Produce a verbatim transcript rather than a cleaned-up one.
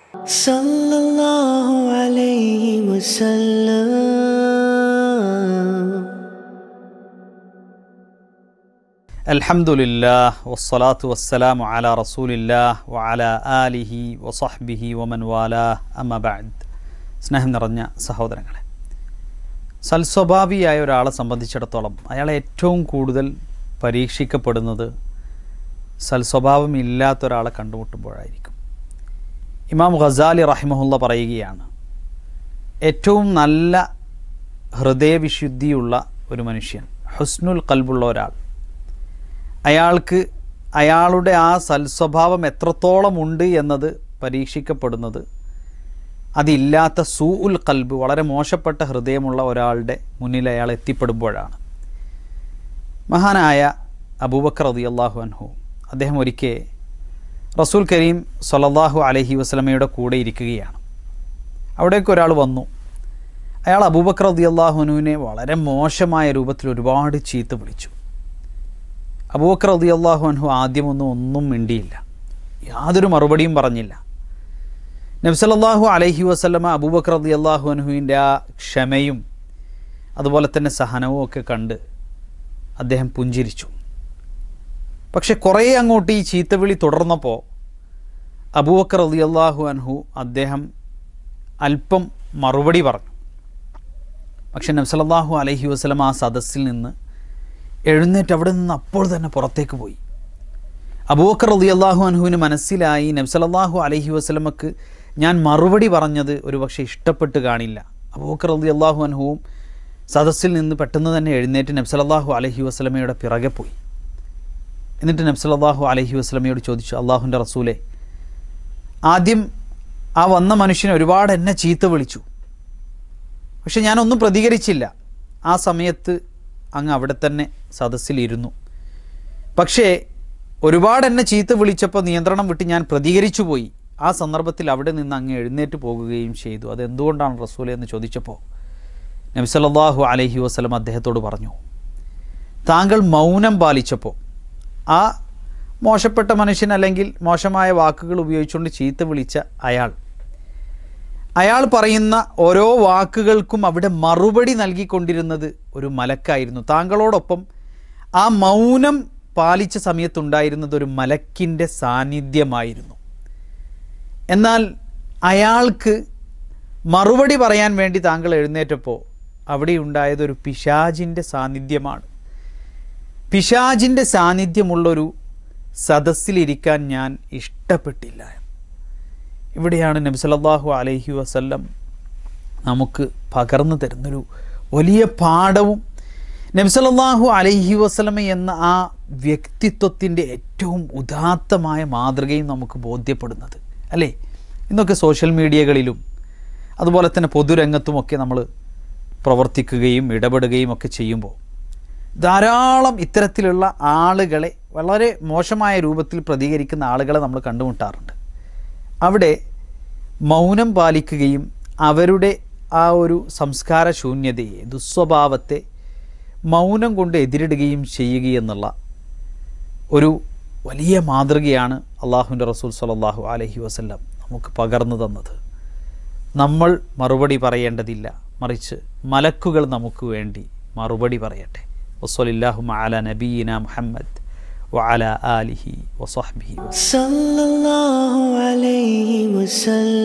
സല്ലല്ലാഹു അലൈഹി വസല്ലം. അൽഹംദുലില്ലാഹ് വസ്സലാത്തു വസ്സലാമു അലാ റസൂലില്ലാഹ് വഅലാ ആലിഹി വസഹ്ബിഹി വമൻ വാലാഹ് അമ്മാ ബഅദ്. സ്നേഹം നിറഞ്ഞ സഹോദരങ്ങളെ, സൽസ്വഭാവിയായ ഒരാളെ സംബന്ധിച്ചിടത്തോളം അയാളെ ഏറ്റവും കൂടുതൽ പരീക്ഷിക്കപ്പെടുന്നത് സൽസ്വഭാവം ഇല്ലാത്ത ഒരാളെ കണ്ടുമുട്ടുമ്പോഴായിരിക്കും. ഇമാം ഖസാലി റഹിമഹുല്ല പറയുകയാണ്, ഏറ്റവും നല്ല ഹൃദയവിശുദ്ധിയുള്ള ഒരു മനുഷ്യൻ, ഹുസ്നുൽ ഖൽബുള്ള ഒരാൾ, അയാൾക്ക് അയാളുടെ ആ സൽസ്വഭാവം എത്രത്തോളം ഉണ്ട് എന്നത് പരീക്ഷിക്കപ്പെടുന്നത് അതില്ലാത്ത സൂഉൽ ഖൽബ്, വളരെ മോശപ്പെട്ട ഹൃദയമുള്ള ഒരാളുടെ മുന്നിൽ അയാൾ എത്തിപ്പെടുമ്പോഴാണ്. മഹാനായ അബൂബക്കർ റളിയല്ലാഹു അൻഹു, അദ്ദേഹം ഒരിക്കൽ റസൂൽ കരീം സ്വല്ലല്ലാഹു അലൈഹി വസല്ലമയുടെ കൂടെ ഇരിക്കുകയാണ്. അവിടേക്ക് ഒരാൾ വന്നു. അയാൾ അബൂബക്കർ റളിയല്ലാഹു അൻഹുവിനെ വളരെ മോശമായ രൂപത്തിൽ ഒരുപാട് ചീത്ത വിളിച്ചു. അബൂബക്കർ റളിയല്ലാഹു അൻഹു ആദ്യമൊന്നും ഒന്നും മിണ്ടിയില്ല, യാതൊരു മറുപടിയും പറഞ്ഞില്ല. നബി സല്ലല്ലാഹു അലൈഹി വസല്ലമ അബൂബക്കർ റളിയല്ലാഹു അൻഹുവിൻ്റെ ആ ക്ഷമയും അതുപോലെ തന്നെ സഹനവും ഒക്കെ കണ്ട് അദ്ദേഹം പുഞ്ചിരിച്ചു. പക്ഷെ കുറേ അങ്ങോട്ട് ഈ ചീത്തവിളി തുടർന്നപ്പോൾ അബൂബക്കർ റളിയല്ലാഹു അൻഹു അദ്ദേഹം അല്പം മറുപടി പറഞ്ഞു. പക്ഷെ നബി സല്ലല്ലാഹു അലൈഹി വസല്ലമ ആ സദസ്സിൽ നിന്ന് എഴുന്നേറ്റ് അവിടെ നിന്ന് അപ്പോൾ തന്നെ പുറത്തേക്ക് പോയി. അബൂബക്കർ റളിയല്ലാഹു അൻഹുവിന് മനസ്സിലായി, നബി സല്ലല്ലാഹു അലൈഹി വസല്ലമക്ക് ഞാൻ മറുപടി പറഞ്ഞത് ഒരു പക്ഷേ ഇഷ്ടപ്പെട്ട് കാണില്ല. അബൂബക്കർ റളിയല്ലാഹു അൻഹുവും സദസ്സിൽ നിന്ന് പെട്ടെന്ന് തന്നെ എഴുന്നേറ്റ് നബി സല്ലല്ലാഹു അലൈഹി വസല്ലമയുടെ പിറകെ പോയി. എന്നിട്ട് നബി സല്ലല്ലാഹു അലൈഹി വസല്ലമയോട് ചോദിച്ചു, അള്ളാഹുവിൻ്റെ റസൂലേ, ആദ്യം ആ വന്ന മനുഷ്യനെ ഒരുപാട് എന്നെ ചീത്ത വിളിച്ചു, പക്ഷെ ഞാനൊന്നും പ്രതികരിച്ചില്ല. ആ സമയത്ത് അങ്ങ് അവിടെ തന്നെ സദസ്സിലിരുന്നു. പക്ഷേ ഒരുപാട് എന്നെ ചീത്ത വിളിച്ചപ്പോൾ നിയന്ത്രണം വിട്ട് ഞാൻ പ്രതികരിച്ചു പോയി. ആ സന്ദർഭത്തിൽ അവിടെ നിന്ന് അങ്ങ് എഴുന്നേറ്റ് പോകുകയും ചെയ്തു. അതെന്തുകൊണ്ടാണ് റസൂലേ എന്ന് ചോദിച്ചപ്പോൾ നബി സല്ലല്ലാഹു അലൈഹി വസല്ലം അദ്ദേഹത്തോട് പറഞ്ഞു, താങ്കൾ മൗനം പാലിച്ചപ്പോൾ ആ മോശപ്പെട്ട മനുഷ്യൻ, അല്ലെങ്കിൽ മോശമായ വാക്കുകൾ ഉപയോഗിച്ചുകൊണ്ട് ചീത്ത വിളിച്ച അയാൾ അയാൾ പറയുന്ന ഓരോ വാക്കുകൾക്കും അവിടെ മറുപടി നൽകിക്കൊണ്ടിരുന്നത് ഒരു മലക്കായിരുന്നു. താങ്കളോടൊപ്പം ആ മൗനം പാലിച്ച സമയത്തുണ്ടായിരുന്നത് ഒരു മലക്കിൻ്റെ സാന്നിധ്യമായിരുന്നു. എന്നാൽ അയാൾക്ക് മറുപടി പറയാൻ വേണ്ടി താങ്കൾ എഴുന്നേറ്റപ്പോൾ അവിടെ ഉണ്ടായത് ഒരു പിശാചിൻ്റെ സാന്നിധ്യമാണ്. പിശാചിൻ്റെ സാന്നിധ്യമുള്ളൊരു സദസ്സിലിരിക്കാൻ ഞാൻ ഇഷ്ടപ്പെട്ടില്ല. ഇവിടെയാണ് നബി സല്ലല്ലാഹു അലൈഹി വസല്ലം നമുക്ക് പകർന്നു തരുന്നൊരു വലിയ പാഠവും നബി സല്ലല്ലാഹു അലൈഹി വസല്ലമ എന്ന ആ വ്യക്തിത്വത്തിൻ്റെ ഏറ്റവും ഉദാത്തമായ മാതൃകയും നമുക്ക് ബോധ്യപ്പെടുന്നത് അല്ലേ. ഇന്നൊക്കെ സോഷ്യൽ മീഡിയകളിലും അതുപോലെ തന്നെ പൊതുരംഗത്തുമൊക്കെ നമ്മൾ പ്രവർത്തിക്കുകയും ഇടപെടുകയും ഒക്കെ ചെയ്യുമ്പോൾ ധാരാളം ഇത്തരത്തിലുള്ള ആളുകളെ, വളരെ മോശമായ രൂപത്തിൽ പ്രതികരിക്കുന്ന ആളുകളെ നമ്മൾ കണ്ടുമുട്ടാറുണ്ട്. അവിടെ മൗനം പാലിക്കുകയും അവരുടെ ആ ഒരു സംസ്കാര ശൂന്യതയെ, ദുസ്വഭാവത്തെ മൗനം കൊണ്ട് എതിരിടുകയും ചെയ്യുകയെന്നുള്ള ഒരു വലിയ മാതൃകയാണ് അള്ളാഹുവിൻ്റെ റസൂൽ സ്വല്ലല്ലാഹു അലൈഹി വസല്ലം നമുക്ക് പകർന്നു തന്നത്. നമ്മൾ മറുപടി പറയേണ്ടതില്ല, മറിച്ച് മലക്കുകൾ നമുക്ക് വേണ്ടി മറുപടി പറയട്ടെ. വസ്സലാഹു അലാ നബിയിന മുഹമ്മദ് വഅലാ ആലിഹി വസഹ്ബിഹി സല്ലല്ലാഹു അലൈഹി വസല്ലം.